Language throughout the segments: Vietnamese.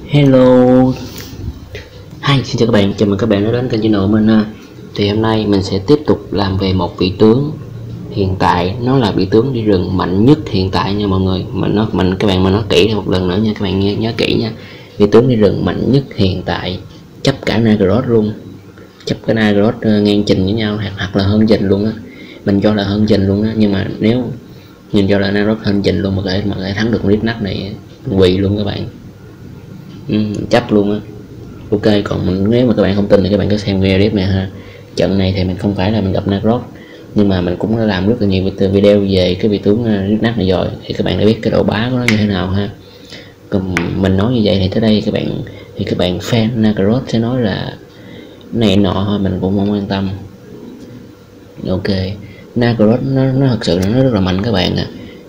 Hello, xin chào các bạn, chào mừng các bạn đã đến kênh channel của mình ha. Thì hôm nay mình sẽ tiếp tục làm về một vị tướng hiện tại, nó là vị tướng đi rừng mạnh nhất hiện tại nha mọi người. Các bạn mà nói kỹ một lần nữa nha, các bạn nhớ kỹ nha. Vị tướng đi rừng mạnh nhất hiện tại, chấp cả Nagros luôn, chấp cả Nagros ngang trình với nhau hoặc là hơn trình luôn á. Mình cho là hơn trình luôn á, nhưng mà nếu nhìn cho là Nagros hơn trình luôn mà lại thắng được Ridnack này, quỳ luôn các bạn. Chấp luôn á. Ok, còn nếu mà các bạn không tin thì các bạn cứ xem video clip này ha. Trận này thì mình không phải là mình gặp Nagros, nhưng mà mình cũng đã làm rất là nhiều video về cái vị tướng Ridnack này rồi, thì các bạn đã biết cái độ bá của nó như thế nào ha. Còn mình nói như vậy thì tới đây các bạn fan Nagros sẽ nói là này nọ thôi, mình cũng không quan tâm. Ok, Nagros nó thật sự nó rất là mạnh các bạn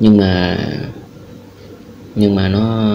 nhưng mà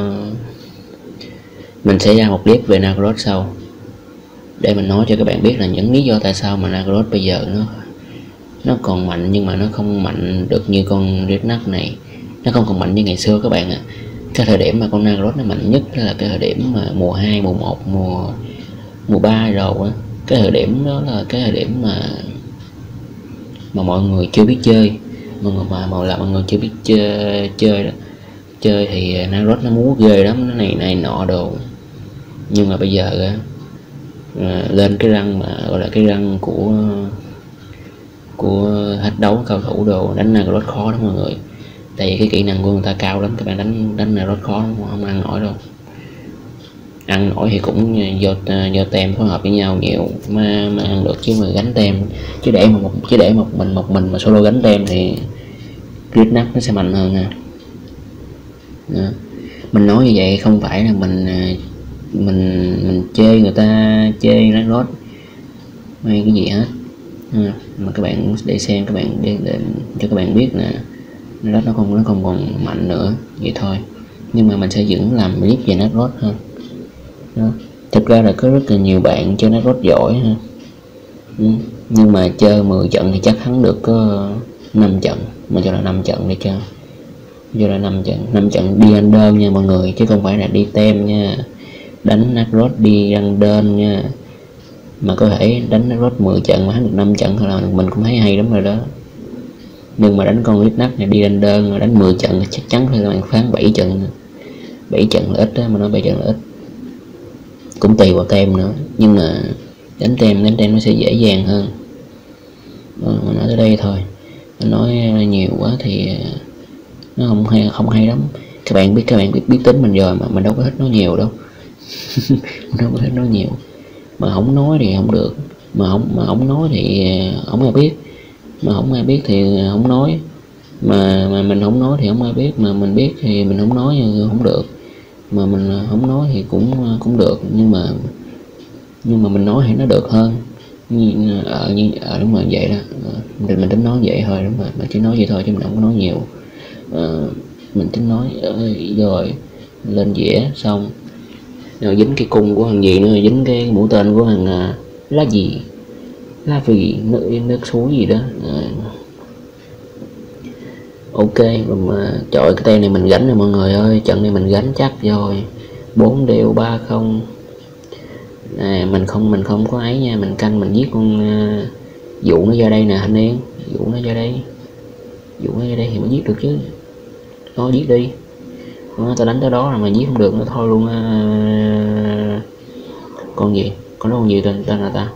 mình sẽ ra một clip về Nagros sau để mình nói cho các bạn biết là những lý do tại sao mà Nagros bây giờ nó còn mạnh, nhưng mà nó không mạnh được như con Ridnack này. Nó không còn mạnh như ngày xưa các bạn ạ. Cái thời điểm mà con Nagros nó mạnh nhất là cái thời điểm mà mùa 2, mùa 1, mùa 3 rồi á. Cái thời điểm đó là cái thời điểm mà mọi người chưa biết chơi, mọi người chưa biết chơi đó. Chơi thì Nagros nó múa ghê lắm, nó này nọ đồ. Nhưng mà bây giờ lên cái răng mà gọi là cái răng của hết đấu cao thủ đồ, đánh Nagros khó lắm mọi người. Tại vì cái kỹ năng của người ta cao lắm, các bạn đánh Nagros khó lắm, không ăn nổi đâu. Ăn nổi thì cũng do tem phối hợp với nhau nhiều mà ăn được, chứ mà gánh tem, chứ để một mình mà solo gánh tem thì Ridnack nó sẽ mạnh hơn nha. Đó. Mình nói như vậy không phải là mình chê người ta, chê Nagros hay cái gì hết, mà các bạn để xem, các bạn để cho các bạn biết nè, nó không còn mạnh nữa vậy thôi. Nhưng mà mình sẽ vẫn làm clip về Nagros hơn. Đó. Thực ra là có rất là nhiều bạn chơi Nagros giỏi ha, nhưng mà chơi 10 trận thì chắc thắng được có 5 trận, mà cho là 5 trận đi chơi, cho là 5 trận đi ăn đơn nha mọi người, chứ không phải là đi tem nha. Đánh Nagros đi ăn đơn nha, mà có thể đánh Nagros 10 trận mà thắng được 5 trận thôi là mình cũng thấy hay lắm rồi đó. Nhưng mà đánh con Ridnack này đi lên đơn đánh 10 trận chắc chắn phải là bạn phán 7 trận. 7 trận là ít đó, mà nói 7 trận là ít, cũng tùy vào tem nữa, nhưng mà đánh tem nó sẽ dễ dàng hơn. Mà nói tới đây thôi, mình nói nhiều quá thì nó không hay lắm. Các bạn biết tính mình rồi, mà mình đâu có thích nói nhiều đâu. Mình đâu có thích nói nhiều, mà không nói thì không được, mà không nói thì không ai biết, mà không ai biết thì không nói, mà mình không nói thì không ai biết, mà mình biết thì mình không nói không được, mà mình không nói thì cũng được, nhưng mà mình nói thì nó được hơn. Đúng rồi vậy đó. Mình tính nói vậy thôi, đúng rồi, mà chỉ nói vậy thôi chứ mình không có nói nhiều. Mình tính nói rồi lên dĩa xong rồi dính cái cung của thằng gì nữa, dính cái mũi tên của thằng lá vì nước suối gì đó. Ok, mà trời, cái tên này mình gánh rồi mọi người ơi, trận này mình gánh chắc rồi. 4 đều 3-0. Mình không có ấy nha, mình canh mình giết con dụ nó ra đây nè anh em, dụ nó ra đây thì mới giết được chứ. Nó giết đi, tao đánh tới đó rồi mà giết không được nó thôi luôn. Con gì, con gì tên là ta,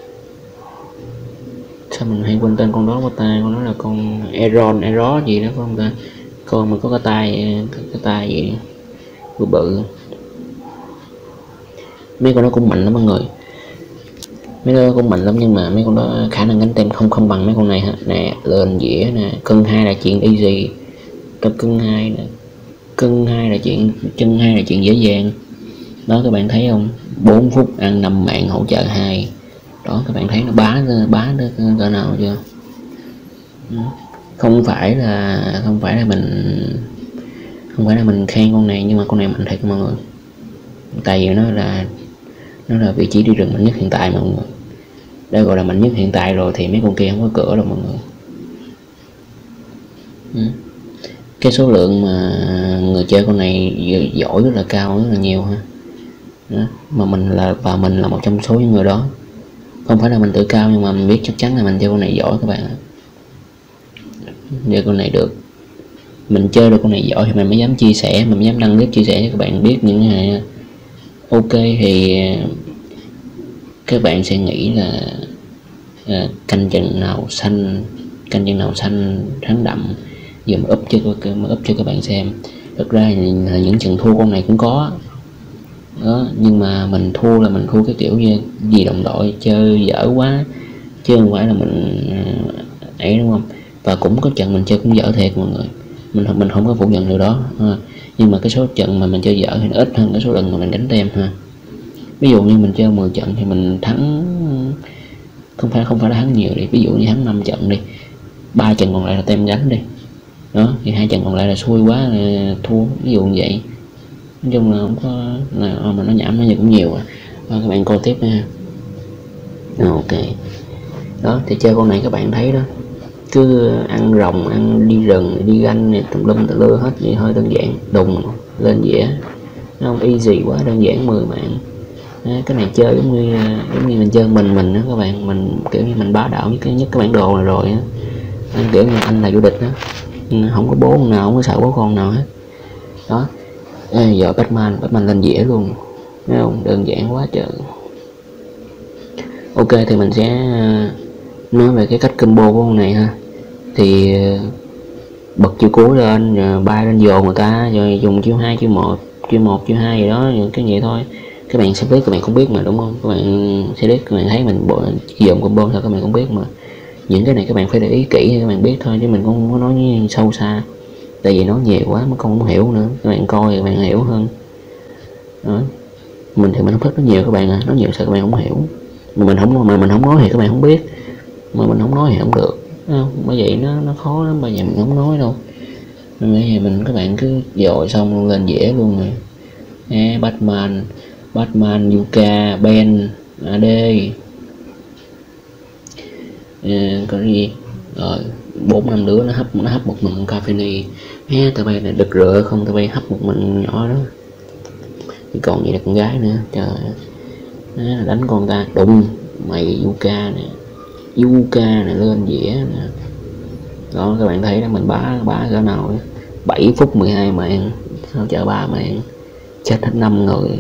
sao mình hay quên tên con đó của ta, con đó là con Eron gì đó phải không ta, con mà có cái tay gì bự bự. Mấy con đó cũng mạnh lắm mọi người, mấy con đó cũng mạnh lắm, nhưng mà mấy con đó khả năng gánh tem không bằng mấy con này ha. Nè, lên dĩa nè, cân 2 là chuyện easy, cân 2 nè, cân 2 là chuyện dễ dàng đó. Các bạn thấy không, 4 phút ăn 5 mạng hỗ trợ 2 đó, các bạn thấy nó bá được cỡ nào chưa. Không phải là mình khen con này, nhưng mà con này mạnh thiệt mọi người. Tại vì nó là vị trí đi rừng mạnh nhất hiện tại mọi người. Đã gọi là mạnh nhất hiện tại rồi thì mấy con kia không có cửa đâu mọi người. Cái số lượng mà người chơi con này giỏi rất là cao, rất là nhiều ha. đó. Mà mình là một trong số những người đó. Không phải là mình tự cao, nhưng mà mình biết chắc chắn là mình chơi con này giỏi các bạn ạ. Chơi con này được, mình chơi được con này giỏi thì mình mới dám chia sẻ, mình mới dám đăng clip chia sẻ cho các bạn biết những cái này. Ok thì các bạn sẽ nghĩ là canh chừng nào xanh thắng đậm, giờ mà up cho các bạn xem. Thực ra là những trận thua con này cũng có đó, nhưng mà mình thua cái kiểu như vì đồng đội chơi dở quá, chứ không phải là mình ấy, đúng không? Và cũng có trận mình chơi cũng dở thiệt mọi người, mình không có phủ nhận điều đó ha. Nhưng mà cái số trận mà mình chơi dở thì nó ít hơn cái số lần mà mình đánh tem ha. Ví dụ như mình chơi 10 trận thì mình thắng, không phải là thắng nhiều đi, ví dụ như thắng 5 trận đi, 3 trận còn lại là tem gánh đi đó, thì 2 trận còn lại là xui quá là thua, ví dụ như vậy. Nói chung là không có mà nó nhảm, nó cũng nhiều các bạn coi tiếp nha. Ok đó, thì chơi con này các bạn thấy đó, cứ ăn rồng, ăn đi rừng, đi ganh này tùm lum tùm lưa hết, vậy hơi đơn giản, đùng lên dĩa, nó không easy quá, đơn giản 10 mạng. Cái này chơi giống như mình chơi mình đó các bạn, mình kiểu như mình bá đạo nhất cái bản đồ này rồi á, kiểu như anh là vô địch đó, không có bố nào, không có sợ bố con nào hết đó. Giờ Batman lên dĩa luôn, thấy không, đơn giản quá trời. Ok thì mình sẽ nói về cái cách combo của con này ha. Thì bật chiêu cuối lên rồi bay lên dồn người ta, rồi dùng chiêu 2 chiêu 1 chiêu 2 gì đó, cái gì thôi. Các bạn sẽ biết, các bạn không biết mà, đúng không? Các bạn sẽ biết, các bạn thấy mình dồn combo sao các bạn không biết mà. Những cái này các bạn phải để ý kỹ để các bạn biết thôi, chứ mình cũng không có nói sâu xa, tại vì nói nhiều quá mà con không hiểu nữa. Các bạn coi các bạn hiểu hơn đó. Mình thì mình không thích nói nhiều các bạn à, nói nhiều sao các bạn không hiểu, mà mình không nói thì các bạn không biết, mà mình không nói thì không được, không? Bởi vậy nó khó lắm, bởi vậy mình không nói đâu. Bây giờ các bạn cứ dội xong lên dễ luôn rồi. Batman, Yuka, Ben, AD, có gì rồi 4-5 đứa nó hấp một mình Cafeni. Tụi bay là đực rửa không, tụi bay hấp một mình nhỏ đó, thì còn gì là con gái nữa, trời. Đánh con ta đụng mày, Yuka nè lên dĩa nè đó, các bạn thấy đó, mình bá cỡ nào đó. 7 phút 12 mạng, sao chờ 3 mạng, chết hết 5 người.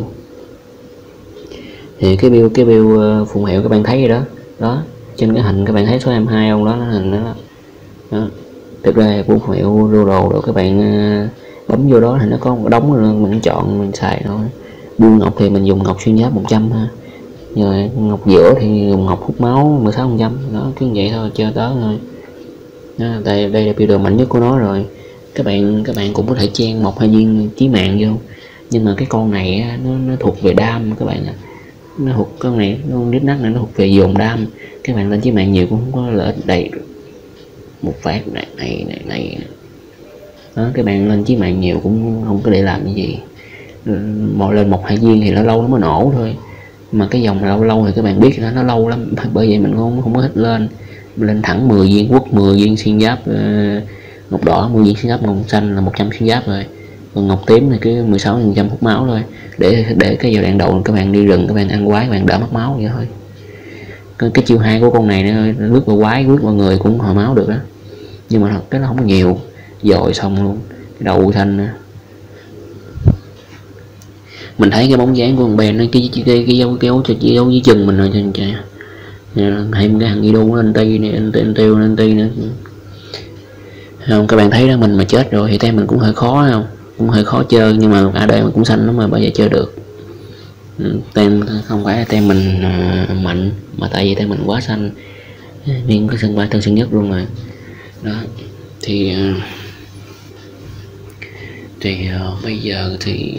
Thì cái build phụng hiệu các bạn thấy rồi đó trên cái hình các bạn thấy số M2 ông đó, nó hình đó. Thực ra phụng hiệu đồ rồi các bạn bấm vô đó thì nó có một đống rồi, mình chọn mình xài thôi. Build ngọc thì mình dùng ngọc xuyên giáp 100 ha, rồi ngọc giữa thì dùng ngọc hút máu 16% đó, cứ vậy thôi, chơi tới thôi đó. Đây là build mạnh nhất của nó rồi. Các bạn cũng có thể chen 1-2 viên chí mạng vô, nhưng mà cái con này nó thuộc về đam các bạn ạ. Nó thuộc con này, con đít nát này nó thuộc về dồn đam, các bạn lên chí mạng nhiều cũng không có lợi ích đầy một phát này đó. Các bạn lên chí mạng nhiều cũng không có để làm cái gì, lên 1-2 viên thì nó lâu nó mới nổ thôi, mà cái dòng lâu thì các bạn biết nó lâu lắm, bởi vậy mình không có thích lên thẳng 10 viên quất, 10 viên xuyên giáp ngọc đỏ, 10 viên xuyên giáp ngọc xanh là 100 xuyên giáp rồi, còn ngọc tím thì cứ 16% hút máu thôi, để cái giai đoạn đầu các bạn đi rừng, các bạn ăn quái, các bạn đỡ mất máu vậy thôi. Cái chiêu 2 của con này nó lướt vào quái, lướt vào người cũng hồi máu được đó, nhưng mà thật cái nó không nhiều, dội xong luôn cái đầu xanh nữa. Mình thấy cái bóng dáng của con Ben nó cái dấu dưới chân mình rồi, trên trời thêm cái thằng Idu lên ti này, lên ti nữa không. Các bạn thấy đó, mình mà chết rồi thì tem mình cũng hơi khó, không cũng hơi khó chơi, nhưng mà AD mình cũng xanh lắm mà bây giờ chơi được. Tem không phải là tem mình mạnh, mà tại vì tem mình quá xanh nên cái sân bay Tân Sơn Nhất luôn rồi đó. Thì bây giờ thì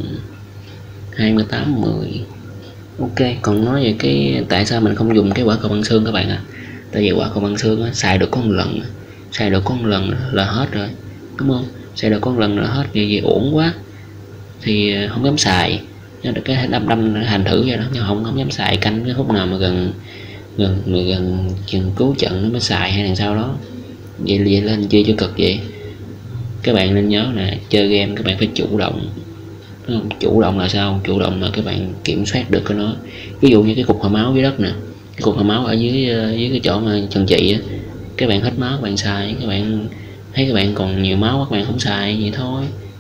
28-10. Ok, còn nói về cái tại sao mình không dùng cái quả cầu băng xương các bạn à, tại vì quả cầu băng xương xài được có một lần là hết rồi, đúng không? Xài được có một lần là hết, vì uổng quá thì không dám xài, được cái đâm hành thử vậy đó, nhưng không dám xài, canh cái khúc nào mà gần chừng cứu trận nó mới xài, hay là sau đó vậy lên chơi cho cực vậy. Các bạn nên nhớ nè, chơi game các bạn phải chủ động, Đúng không? Chủ động là sao? Chủ động là các bạn kiểm soát được cái nó. Ví dụ như cái cục hồi máu dưới đất nè, cái cục hồi máu ở dưới cái chỗ mà chân chị á, các bạn hết máu các bạn xài, các bạn thấy các bạn còn nhiều máu các bạn không xài vậy thôi.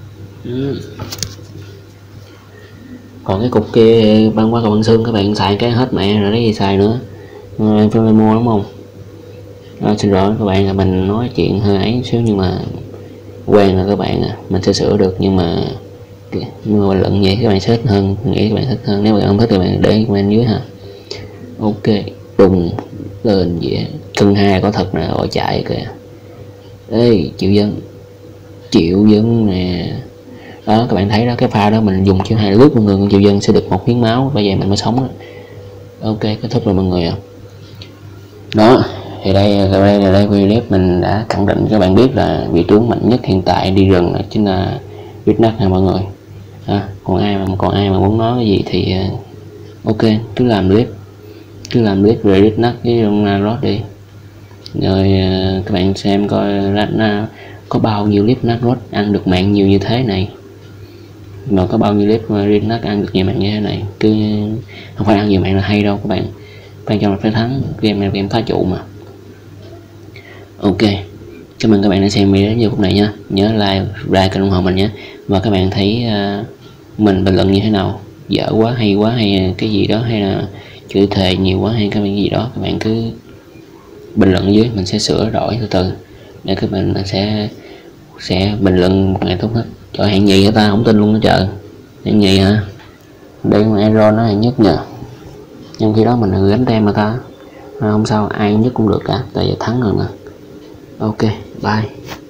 Còn cái cục kia băng qua cầu băng xương các bạn xài cái hết mẹ rồi, lấy gì xài nữa. Em phải mua đúng không? Xin lỗi các bạn, là mình nói chuyện hơi ấy xíu, nhưng mà quen là các bạn mình sẽ sửa được, nhưng mà bình luận vậy các bạn sẽ thích hơn, nghĩ các bạn thích hơn. Nếu bạn không thích thì bạn để comment dưới ha. Ok, đùng lên vậy. Cân 2 có thật nè, gọi chạy kìa. Ê, triệu dân nè. Đó các bạn thấy đó, cái pha đó mình dùng triệu 2 lướt mọi người, con triệu dân sẽ được 1 miếng máu, bây giờ mình mới sống đó. Ok, kết thúc rồi mọi người ạ. Đó thì đây clip mình đã khẳng định các bạn biết là vị tướng mạnh nhất hiện tại đi rừng là chính là Redknack nha mọi người. Còn ai mà muốn nói cái gì thì ok, cứ làm clip về Redknack với Ragnarok đi, rồi các bạn xem coi Ragnar có bao nhiêu clip Ragnarok ăn được mạng nhiều như thế này, mà có bao nhiêu clip Redknack ăn được nhiều mạng như thế này. Cứ không phải ăn nhiều mạng là hay đâu các bạn, quan trọng là phải thắng. Game này game phá trụ mà. Ok, cảm ơn các bạn đã xem video đến giờ phút này nha. Nhớ like, kênh ủng hộ mình nhé. Và các bạn thấy mình bình luận như thế nào, dở quá hay cái gì đó, hay là chửi thề nhiều quá hay cái gì đó, các bạn cứ bình luận ở dưới, mình sẽ sửa đổi từ từ để các bạn sẽ bình luận một ngày tốt hết. Trời, hạng nhì hả ta, không tin luôn đó trời. Hạng nhì hả? Đây mà Aaron nó hạng nhất nhờ, nhưng khi đó mình là người gánh tem mà ta. Không sao, ai nhất cũng được cả, tại giờ thắng rồi mà. Ok, bye.